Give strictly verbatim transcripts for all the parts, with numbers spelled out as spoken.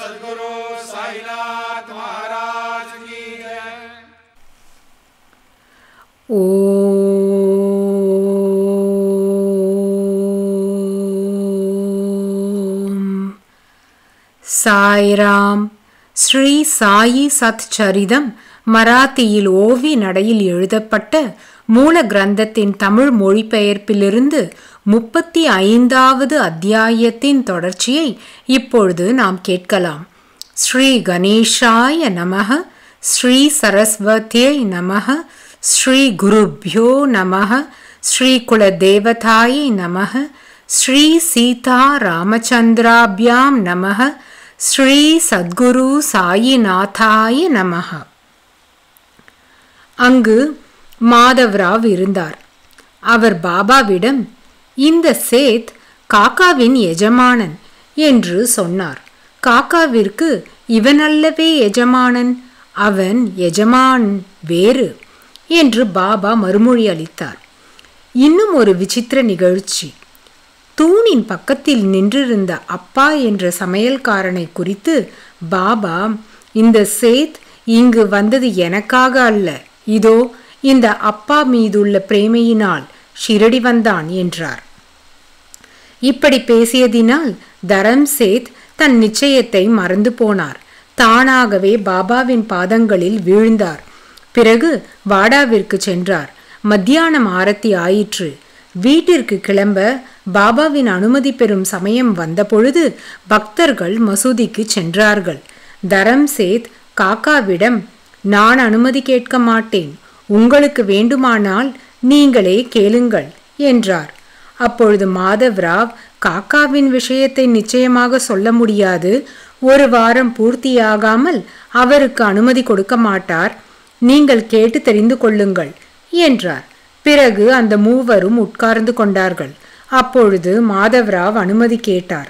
सद्गुरु साईनाथ महाराज की जय। ஓம் சாய்ராம். ஸ்ரீ சாயி சத்சரிதம் மராத்தியில் ஓவி நடையில் எழுதப்பட்ட மூல கிரந்தத்தின் தமிழ் மொழிபெயர்ப்பிலிருந்து முப்பத்தி ஐந்தாவது அத்தியாயத்தின் தொடர்ச்சியை இப்பொழுது நாம் கேட்கலாம். ஸ்ரீ கணேஷாய நமஹ, ஸ்ரீ சரஸ்வதியை நமஹ, ஸ்ரீ குருப்யோ நமஹ, ஸ்ரீ குலதேவதாயை நமஹ, ஸ்ரீ சீதா ராமச்சந்திராபியாம் நமஹ, ஸ்ரீ சத்குரு சாயிநாதாய நமஹ. அங்கு மாதவராவ் இருந்தார். அவர் பாபாவிடம், இந்த சேத் காக்காவின் எஜமானன் என்று சொன்னார். காக்காவிற்கு இவனல்லவே எஜமானன், அவன் எஜமான் வேறு என்று பாபா மறுமொழி அளித்தார். இன்னும் ஒரு விசித்திர நிகழ்ச்சி. தூணின் பக்கத்தில் நின்றிருந்த அப்பா என்ற சமையல்காரனை குறித்து பாபா, இந்த சேத் இங்கு வந்தது எனக்காக அல்ல, இதோ இந்த அப்பா மீதுள்ள பிரேமையினால் ஷிரடி வந்தான் என்றார். இப்படி பேசியதினால் தரம் சேத் தன் நிச்சயத்தை மறந்து போனார். தானாகவே பாபாவின் பாதங்களில் வீழ்ந்தார். பிறகு வாடாவிற்கு சென்றார். மத்தியானம் ஆரத்தி ஆயிற்று. வீட்டிற்கு கிளம்ப பாபாவின் அனுமதி பெறும் சமயம் வந்தபொழுது பக்தர்கள் மசூதிக்கு சென்றார்கள். தரம் சேத் காக்காவிடம், நான் அனுமதி கேட்க மாட்டேன், உங்களுக்கு வேண்டுமானால் நீங்களே கேளுங்கள் என்றார். அப்பொழுது மாதவராவ், காக்காவின் விஷயத்தை நிச்சயமாக சொல்ல முடியாது, ஒரு வாரம் பூர்த்தியாகாமல் அவருக்கு அனுமதி கொடுக்க மாட்டார், நீங்கள் கேட்டு தெரிந்து கொள்ளுங்கள் என்றார். பிறகு அந்த மூவரும் உட்கார்ந்து கொண்டார்கள். அப்பொழுது மாதவராவ் அனுமதி கேட்டார்.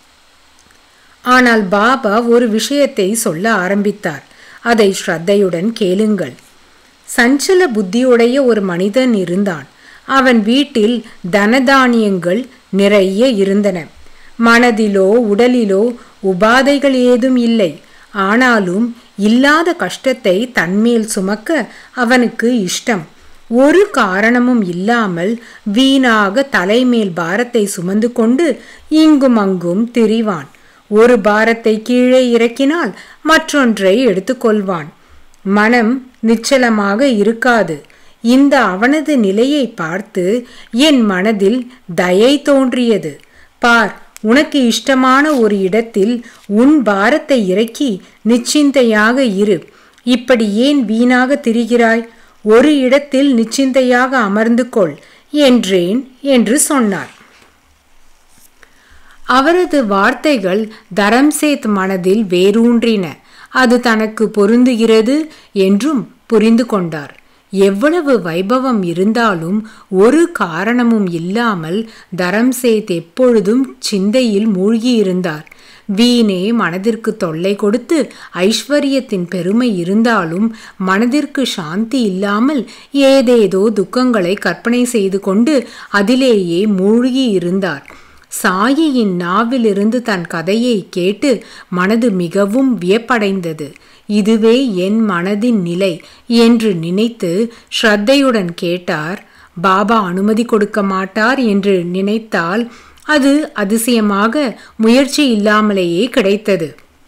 ஆனால் பாபா ஒரு விஷயத்தை சொல்ல ஆரம்பித்தார். அதை ஸ்ரத்தையுடன் கேளுங்கள். சஞ்சல புத்தியுடைய ஒரு மனிதன் இருந்தான். அவன் வீட்டில் தனதானியங்கள் நிறைய இருந்தன. மனதிலோ உடலிலோ உபாதைகள் ஏதும் இல்லை. ஆனாலும் இல்லாத கஷ்டத்தை தன்மேல் சுமக்க அவனுக்கு இஷ்டம். ஒரு காரணமும் இல்லாமல் வீணாக தலைமேல் பாரத்தை சுமந்து கொண்டு இங்கும் அங்கும் திரிவான். ஒரு பாரத்தை கீழே இறக்கினால் மற்றொன்றை எடுத்துக்கொள்வான். மனம் நிச்சலமாக இருக்காது. இந்த அவனது நிலையை பார்த்து என் மனதில் தயை தோன்றியது. பார், உனக்கு இஷ்டமான ஒரு இடத்தில் உன் பாரத்தை இறக்கி நிச்சிந்தையாக இரு. இப்படி ஏன் வீணாக திரிகிறாய்? ஒரு இடத்தில் நிச்சிந்தையாக அமர்ந்து கொள் என்றேன் என்று சொன்னார். அவரது வார்த்தைகள் தரம்சேத் மனதில் வேரூன்றின. அது தனக்கு பொருந்துகிறது என்றும் புரிந்து கொண்டார். எவ்வளவு வைபவம் இருந்தாலும் ஒரு காரணமும் இல்லாமல் தரம்சேத் எப்பொழுதும் சிந்தையில் மூழ்கியிருந்தார். வீணே மனதிற்கு தொல்லை கொடுத்து ஐஸ்வர்யத்தின் பெருமை இருந்தாலும் மனதிற்கு சாந்தி இல்லாமல் ஏதேதோ துக்கங்களை கற்பனை செய்து கொண்டு அதிலேயே மூழ்கி இருந்தார். சாயியின் நாவிலிருந்து தன் கதையை கேட்டு மனது மிகவும் வியப்படைந்தது. இதுவே என் மனதின் நிலை என்று நினைத்து ஸ்ரத்தையுடன் கேட்டார். பாபா அனுமதி கொடுக்க மாட்டார் என்று நினைத்தால் அது அதிசயமாக முயற்சி இல்லாமலேயே கிடைத்தது.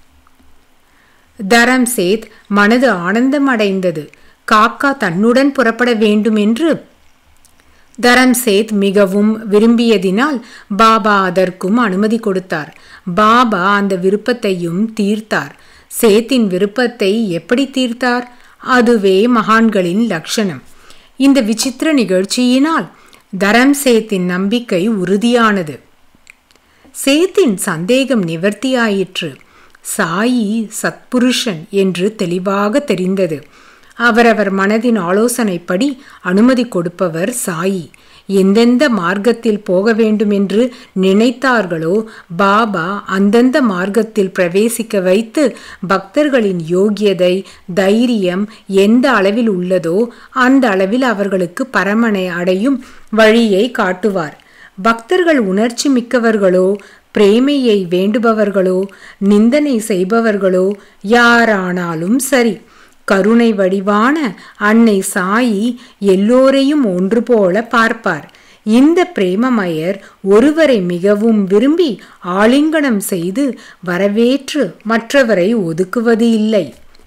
தரம்சேத் மனது ஆனந்தம் அடைந்தது. காக்கா தன்னுடன் புறப்பட வேண்டும் என்று தரம்சேத் மிகவும் விரும்பியதினால் பாபா அதற்கும் அனுமதி கொடுத்தார். பாபா அந்த விருப்பத்தையும் தீர்த்தார். சேத்தின் விருப்பத்தை எப்படி தீர்த்தார்? அதுவே மகான்களின் லட்சணம். இந்த விசித்திர நிகழ்ச்சியினால் தரம்சேத்தின் நம்பிக்கை உறுதியானது. சேத்தின் சந்தேகம் நிவர்த்தியாயிற்று. சாயி சத்புருஷன் என்று தெளிவாக தெரிந்தது. அவரவர் மனதின் ஆலோசனைப்படி அனுமதி கொடுப்பவர் சாயி. எந்தெந்த மார்க்கத்தில் போக வேண்டும் என்று நினைத்தார்களோ பாபா அந்தந்த மார்க்கத்தில் பிரவேசிக்க வைத்து பக்தர்களின் யோகியதை தைரியம் எந்த அளவில் உள்ளதோ அந்த அளவில் அவர்களுக்கு பரமனை அடையும் வழியை காட்டுவார். பக்தர்கள் உணர்ச்சி மிக்கவர்களோ பிரேமையை வேண்டுபவர்களோ நிந்தனை செய்பவர்களோ யாரானாலும் சரி, கருணை வடிவான அன்னை சாயி எல்லோரையும் ஒன்று போல பார்ப்பார். இந்த பிரேமமயர் ஒருவரை மிகவும் விரும்பி ஆலிங்கனம் செய்து வரவேற்று மற்றவரை ஒதுக்குவது இல்லை.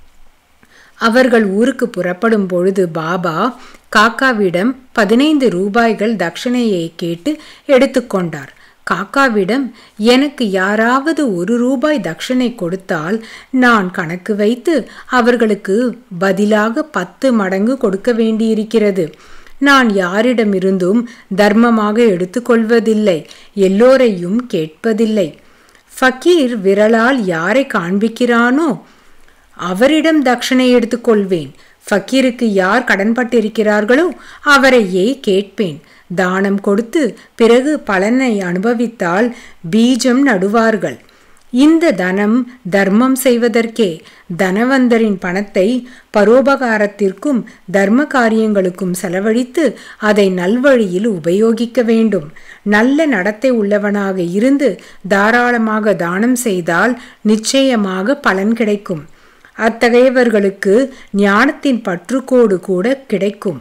அவர்கள் ஊருக்கு புறப்படும் பொழுது பாபா காக்காவிடம் பதினைந்து ரூபாய்கள் தட்சணையை கேட்டு எடுத்துக்கொண்டார். காக்காவிடம், எனக்கு யாராவது ஒரு ரூபாய் தட்சணை கொடுத்தால் நான் கணக்கு வைத்து அவர்களுக்கு பதிலாக பத்து மடங்கு கொடுக்க வேண்டியிருக்கிறது. நான் யாரிடமிருந்தும் தர்மமாக எடுத்துக்கொள்வதில்லை, எல்லோரையும் கேட்பதில்லை. ஃபக்கீர் விரலால் யாரை காண்பிக்கிறானோ அவரிடம் தட்சணை எடுத்துக்கொள்வேன். ஃபக்கீருக்கு யார் கடன்பட்டிருக்கிறார்களோ அவரையே கேட்பேன். தானம் கொடுத்து பிறகு பலனை அனுபவித்தால் பீஜம் நடுவார்கள். இந்த தனம் தர்மம் செய்வதற்கே. தனவந்தரின் பணத்தை பரோபகாரத்திற்கும் தர்ம காரியங்களுக்கும் செலவழித்து அதை நல்வழியில் உபயோகிக்க வேண்டும். நல்ல நடத்தை உள்ளவனாக இருந்து தாராளமாக தானம் செய்தால் நிச்சயமாக பலன் கிடைக்கும். அத்தகையவர்களுக்கு ஞானத்தின் பற்றுக்கோடு கூட கிடைக்கும்.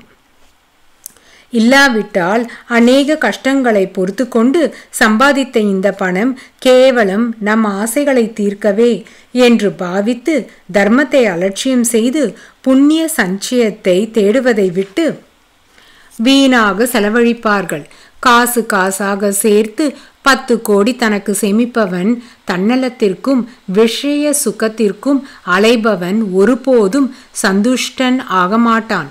இல்லாவிட்டால் அநேக கஷ்டங்களை பொறுத்து கொண்டு சம்பாதித்த இந்த பணம் கேவலம் நம் ஆசைகளை தீர்க்கவே என்று பாவித்து தர்மத்தை அலட்சியம் செய்து புண்ணிய சஞ்சயத்தை தேடுவதை விட்டு வீணாக செலவழிப்பார்கள். காசு காசாக சேர்த்து பத்து கோடி தனக்கு சேமிப்பவன் தன்னலத்திற்கும் விஷய சுகத்திற்கும் அலைபவன் ஒருபோதும் சந்துஷ்டன் ஆகமாட்டான்.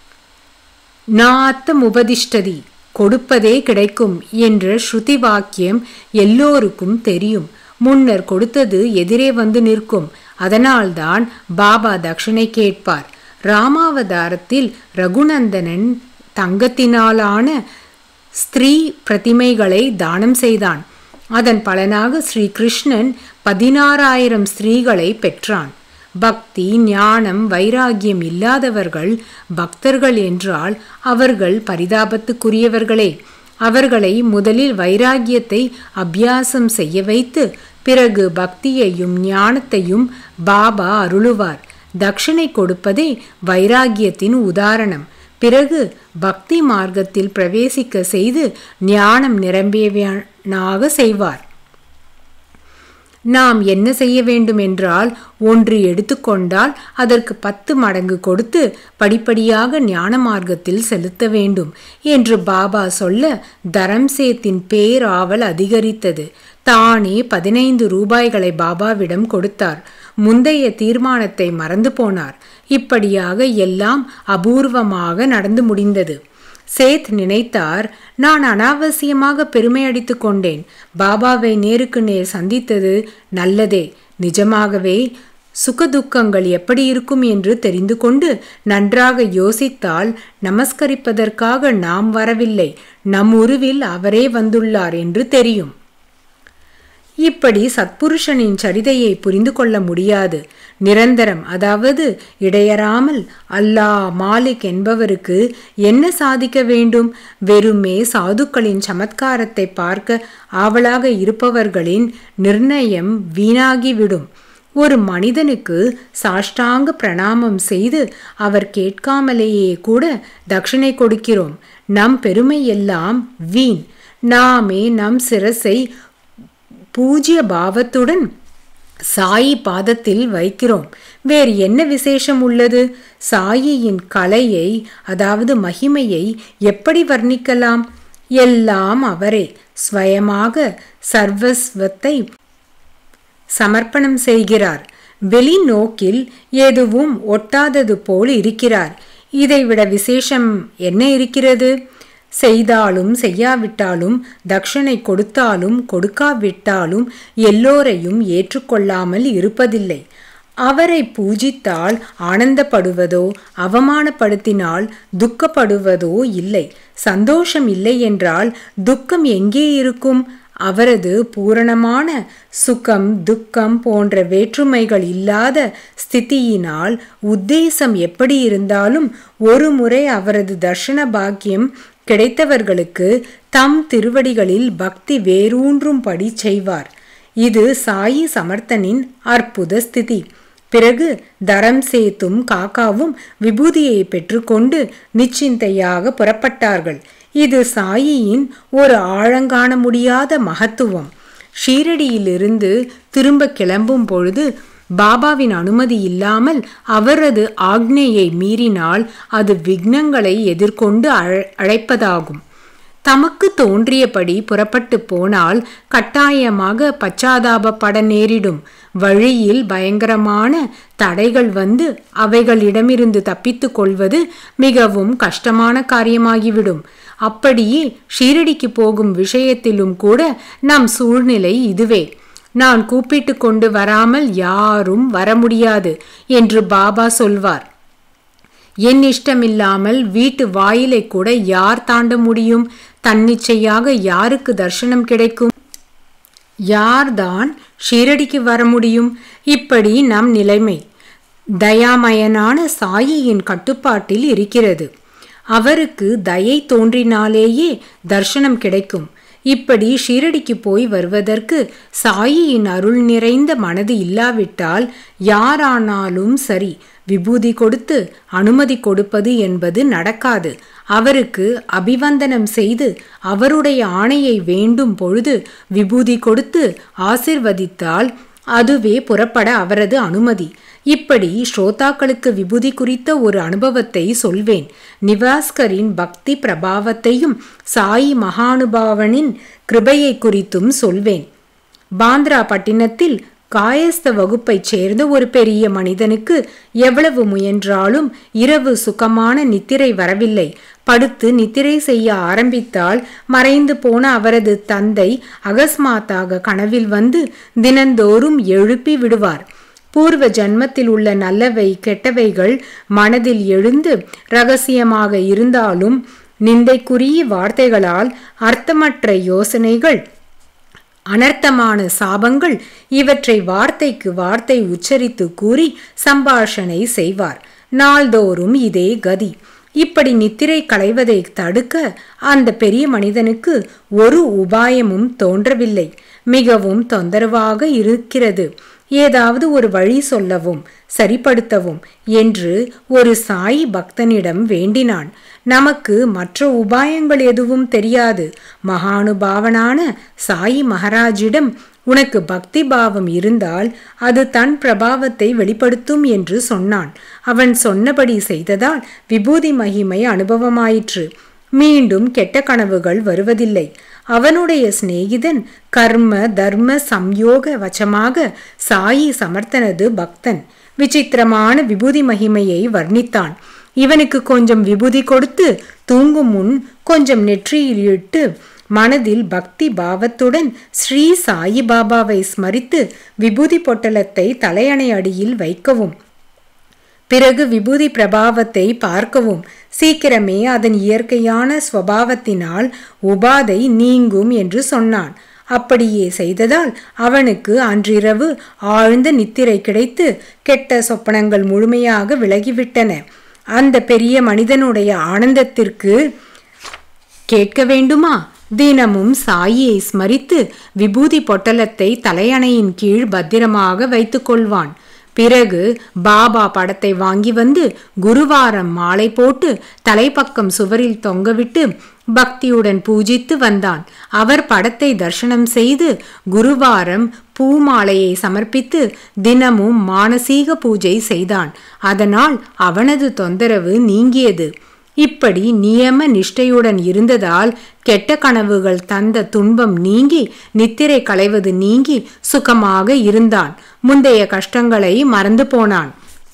நாத்தம் உபதிஷ்டதி, கொடுப்பதே கிடைக்கும் என்ற ஸ்ருதி வாக்கியம் எல்லோருக்கும் தெரியும். முன்னர் கொடுத்தது எதிரே வந்து நிற்கும். அதனால்தான் பாபா தட்சணை கேட்பார். ராமாவதாரத்தில் ரகுநந்தனன் தங்கத்தினாலான ஸ்திரீ பிரதிமைகளை தானம் செய்தான். அதன் பலனாக ஸ்ரீ கிருஷ்ணன் பதினாறாயிரம் ஸ்திரீகளை பெற்றான். பக்தி ஞானம் வைராகியம் இல்லாதவர்கள் பக்தர்கள் என்றால் அவர்கள் பரிதாபத்துக்குரியவர்களே. அவர்களை முதலில் வைராகியத்தை அபியாசம் செய்ய வைத்து பிறகு பக்தியையும் ஞானத்தையும் பாபா அருளுவார். தட்சணை கொடுப்பதே வைராகியத்தின் உதாரணம். பிறகு பக்தி மார்க்கத்தில் பிரவேசிக்க செய்து ஞானம் நிரம்பியவனாக செய்வார். நாம் என்ன செய்ய வேண்டும் என்றால், ஒன்று எடுத்துக்கொண்டால் அதற்கு பத்து மடங்கு கொடுத்து படிப்படியாக ஞான மார்க்கத்தில் செலுத்த வேண்டும் என்று பாபா சொல்ல தரம்சேத்தின் பேராவல் அதிகரித்தது. தானே பதினைந்து ரூபாய்களை பாபாவிடம் கொடுத்தார். முந்தைய தீர்மானத்தை மறந்து போனார். இப்படியாக எல்லாம் அபூர்வமாக நடந்து முடிந்தது. சேத் நினைத்தார், நான் அனாவசியமாக பெருமை அடித்து கொண்டேன். பாபாவை நேருக்கு நேர் சந்தித்தது நல்லதே. நிஜமாகவே சுகதுக்கங்கள் எப்படி இருக்கும் என்று தெரிந்து கொண்டு நன்றாக யோசித்தால் நமஸ்கரிப்பதற்காக நாம் வரவில்லை, நம் உருவில் அவரே வந்துள்ளார் என்று தெரியும். இப்படி சத்புருஷனின் சரிதையை புரிந்து கொள்ள முடியாது. நிரந்தரம், அதாவது இடையறாமல் அல்லாஹ் மாலிக் என்பவருக்கு என்ன சாதிக்க வேண்டும்? வெறுமே சாதுக்களின் சமத்காரத்தை பார்க்க ஆவலாக இருப்பவர்களின் நிர்ணயம் வீணாகிவிடும். ஒரு மனிதனுக்கு சாஷ்டாங்க பிரணாமம் செய்து அவர் கேட்காமலேயே கூட தட்சணை கொடுக்கிறோம். நம் பெருமை எல்லாம் வீண். நாமே நம் சிரசை பூஜ்ய பாவத்துடன் சாயி பாதத்தில் வைக்கிறோம். வேறு என்ன விசேஷம் உள்ளது? சாயியின் கலையை, அதாவது மகிமையை எப்படி வர்ணிக்கலாம்? எல்லாம் அவரே ஸ்வயமாக சர்வஸ்வத்தை சமர்ப்பணம் செய்கிறார். வெளிநோக்கில் எதுவும் ஒட்டாதது போல் இருக்கிறார். இதைவிட விசேஷம் என்ன இருக்கிறது? செய்தாலும் செய்யாவிட்டாலும், தட்சணை கொடுத்தாலும் கொடுக்காவிட்டாலும் எல்லோரையும் ஏற்றுக்கொள்ளாமல் இருப்பதில்லை. அவரை பூஜித்தால் ஆனந்தப்படுவதோ அவமானப்படுத்தினால் துக்கப்படுவதோ இல்லை. சந்தோஷம் இல்லை என்றால் துக்கம் எங்கே இருக்கும்? அவரது பூரணமான சுகம் துக்கம் போன்ற வேற்றுமைகள் இல்லாத ஸ்திதியினால் உத்தேசம் எப்படி இருந்தாலும் ஒரு முறை அவரது தர்ஷன பாக்கியம் கிடைத்தவர்களுக்கு தம் திருவடிகளில் பக்தி வேரூன்றும்படி செய்வார். இது சாயி சமர்த்தனின் அற்புத ஸ்திதி. பிறகு தரம் சேத்தும் காக்காவும் விபூதியை பெற்றுக்கொண்டு நிச்சிந்தையாக புறப்பட்டார்கள். இது சாயியின் ஒரு ஆழங்காண முடியாத மகத்துவம். ஷீரடியிலிருந்து திரும்ப கிளம்பும் பொழுது பாபாவின் அனுமதி இல்லாமல் அவரது ஆக்ஞையை மீறினால் அது விக்னங்களை எதிர்கொண்டு அழைப்பதாகும். தமக்கு தோன்றியபடி புறப்பட்டு போனால் கட்டாயமாக பச்சாதாபப்பட நேரிடும். வழியில் பயங்கரமான தடைகள் வந்து அவைகளிடமிருந்து தப்பித்து கொள்வது மிகவும் கஷ்டமான காரியமாகிவிடும். அப்படியே ஷீரடிக்கு போகும் விஷயத்திலும் கூட நம் சூழ்நிலை இதுவே. நான் கூப்பிட்டு கொண்டு வராமல் யாரும் வர முடியாது என்று பாபா சொல்வார். என் இஷ்டமில்லாமல் வீட்டு வாயிலை கூட யார் தாண்ட முடியும்? தன்னிச்சையாக யாருக்கு தர்சனம் கிடைக்கும்? யார்தான் ஷீரடிக்கு வர முடியும்? இப்படி நம் நிலைமை தயாமயனான சாயியின் கட்டுப்பாட்டில் இருக்கிறது. அவருக்கு தயை தோன்றினாலேயே தர்சனம் கிடைக்கும். இப்படி ஷீரடிக்கு போய் வருவதற்கு சாயியின் அருள் நிறைந்த மனது இல்லாவிட்டால் யாரானாலும் சரி விபூதி கொடுத்து அனுமதி கொடுப்பது என்பது நடக்காது. அவருக்கு அபிவந்தனம் செய்து அவருடைய ஆணையை வேண்டும் பொழுது விபூதி கொடுத்து ஆசிர்வதித்தால் அதுவே புறப்பட அவரது அனுமதி. இப்படி ஸ்ரோதாக்களுக்கு விபூதி குறித்த ஒரு அனுபவத்தை சொல்வேன். நிவாஸ்கரின் பக்தி பிரபாவத்தையும் சாயி மகானுபாவனின் கிருபையை குறித்தும் சொல்வேன். பாந்திரா பட்டினத்தில் காயஸ்த வகுப்பைச் சேர்ந்த ஒரு பெரிய மனிதனுக்கு எவ்வளவு முயன்றாலும் இரவு சுகமான நித்திரை வரவில்லை. படுத்து நித்திரை செய்ய ஆரம்பித்தால் மறைந்து போன அவரது தந்தை அகஸ்மாத்தாக கனவில் வந்து தினந்தோறும் எழுப்பி விடுவார். பூர்வ ஜன்மத்தில் உள்ள நல்லவை கெட்டவைகள் மனதில் எழுந்து இரகசியமாக இருந்தாலும் நிந்தைக்குரிய வார்த்தைகளால் அர்த்தமற்ற யோசனைகள், அனர்த்தமான சாபங்கள் இவற்றை வார்த்தைக்கு வார்த்தை உச்சரித்து கூறி சம்பாஷணை செய்வார். நாள்தோறும் இதே கதி. இப்படி நித்திரை களைவதை தடுக்க அந்த பெரிய மனிதனுக்கு ஒரு உபாயமும் தோன்றவில்லை. மிகவும் தொந்தரவாக இருக்கிறது, ஏதாவது ஒரு வழி சொல்லவும் சரிப்படுத்தவும் என்று ஒரு சாயி பக்தனிடம் வேண்டினான். நமக்கு மற்ற உபாயங்கள் எதுவும் தெரியாது. மகானுபாவனான சாயி மகாராஜிடம் உனக்கு பக்தி பாவம் இருந்தால் அது தன் பிரபாவத்தை வெளிப்படுத்தும் என்று சொன்னான். அவன் சொன்னபடி செய்ததால் விபூதி மகிமை அனுபவமாயிற்று. மீண்டும் கெட்ட கனவுகள் வருவதில்லை. அவனுடைய சிநேகிதன் கர்ம தர்ம சம்யோக வச்சமாக சாயி சமர்த்தனது பக்தன் விசித்திரமான விபூதி மகிமையை வர்ணித்தான். இவனுக்கு கொஞ்சம் விபூதி கொடுத்து தூங்கும் முன் கொஞ்சம் நெற்றியில் இட்டு மனதில் பக்தி பாவத்துடன் ஸ்ரீ சாயி பாபாவை ஸ்மரித்து விபூதி பொட்டலத்தை தலையணை அடியில் வைக்கவும். பிறகு விபூதி பிரபாவத்தை பார்க்கவும். சீக்கிரமே அதன் இயற்கையான ஸ்வபாவத்தினால் உபாதை நீங்கும் என்று சொன்னான். அப்படியே செய்ததால் அவனுக்கு அன்றிரவு ஆழ்ந்த நித்திரை கிடைத்து கெட்ட சொப்பனங்கள் முழுமையாக விலகிவிட்டன. அந்த பெரிய மனிதனுடைய ஆனந்தத்திற்கு கேட்க வேண்டுமா? தினமும் சாயியை ஸ்மரித்து விபூதி பொட்டலத்தை தலையணையின் கீழ் பத்திரமாக வைத்து கொள்வான். பிறகு பாபா படத்தை வாங்கி வந்து குருவாரம் மாலை போட்டு தலைப்பக்கம் சுவரில் தொங்கவிட்டு பக்தியுடன் பூஜித்து வந்தான். அவர் படத்தை தரிசனம் செய்து குருவாரம் பூமாலையை சமர்ப்பித்து தினமும் மானசீக பூஜை செய்தான். அதனால் அவனது தொந்தரவு நீங்கியது. இப்படி நியம நிஷ்டையுடன் இருந்ததால் கெட்ட கனவுகள் தந்த துன்பம் நீங்கி நித்திரை களைவது நீங்கி சுகமாக இருந்தான். முந்தைய கஷ்டங்களை மறந்து போனான்.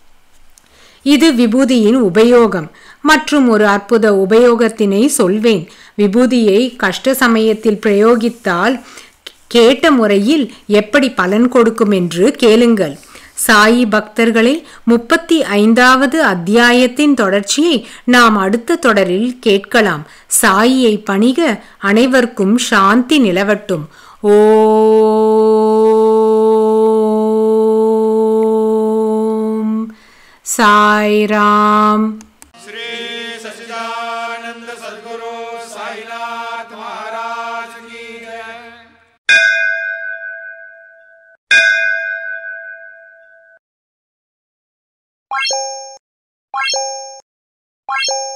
இது விபூதியின் உபயோகம். மற்றும் ஒரு அற்புத உபயோகத்தினை சொல்வேன். விபூதியை கஷ்ட சமயத்தில் பிரயோகித்தால் கேட்ட முறையில் எப்படி பலன் கொடுக்கும் என்று கேளுங்கள். சாயி பக்தர்களே, முப்பத்தி ஐந்தாவது அத்தியாயத்தின் தொடர்ச்சியை நாம் அடுத்த தொடரில் கேட்கலாம். சாயியை பணிக. அனைவருக்கும் சாந்தி நிலவட்டும். ஓம் சாய்ராம். श्री सच्चिदानंद सद्गुरु साईनाथ महाराज। you